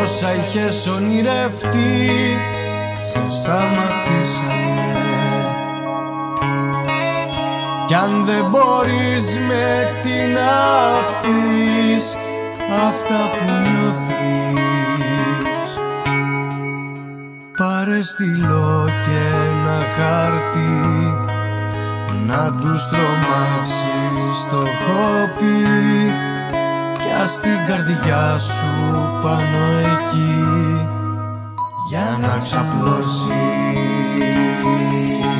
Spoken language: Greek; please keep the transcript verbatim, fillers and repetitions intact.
όσα είχες ονειρευτεί σταματήσανε. Κι αν δεν μπορείς με τι να πεις αυτά που νιώθεις, πάρε στυλό και ένα χάρτη να τους τρομάξεις στο χόπι κι ας την καρδιά σου πάνω εκεί για να ξαπλώσει.